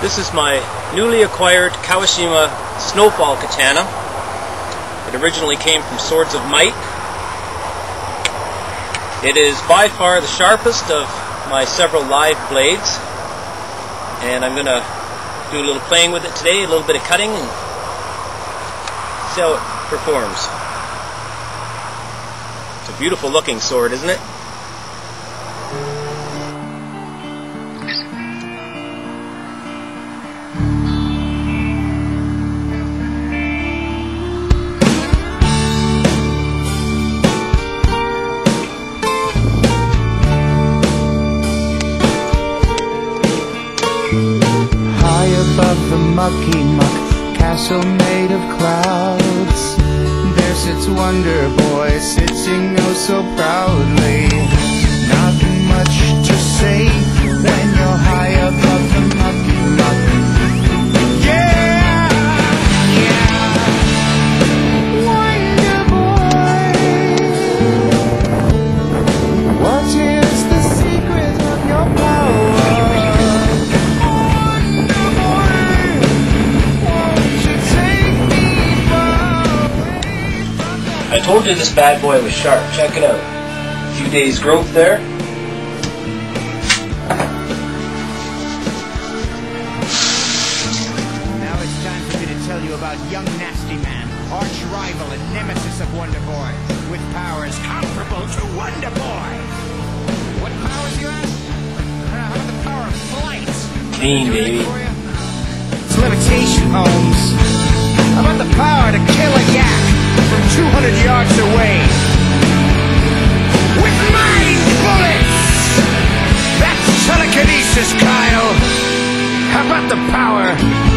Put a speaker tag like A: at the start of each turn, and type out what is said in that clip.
A: This is my newly acquired Kawashima snowball katana. It originally came from Swords of Might. It is by far the sharpest of my several live blades, and I'm going to do a little playing with it today, a little bit of cutting, and see how it performs. It's a beautiful looking sword, isn't it?
B: Above the mucky muck castle made of clouds, there sits Wonder Boy, sitting oh so proudly. Nothing much to say when you're high above the mucky muck. Yeah, yeah, Wonder Boy, what is the secret of your power?
A: I told you this bad boy was sharp. Check it out. A few days growth there.
C: Now it's time for me to tell you about young Nasty Man, arch rival and nemesis of Wonder Boy, with powers comparable to Wonder Boy. What powers, you ask? How about the power of flight?
A: Clean, baby.
C: It's levitation, Holmes. How about the power to kill a yak from 200 yards away with mind bullets? That's telekinesis, Kyle. How about the power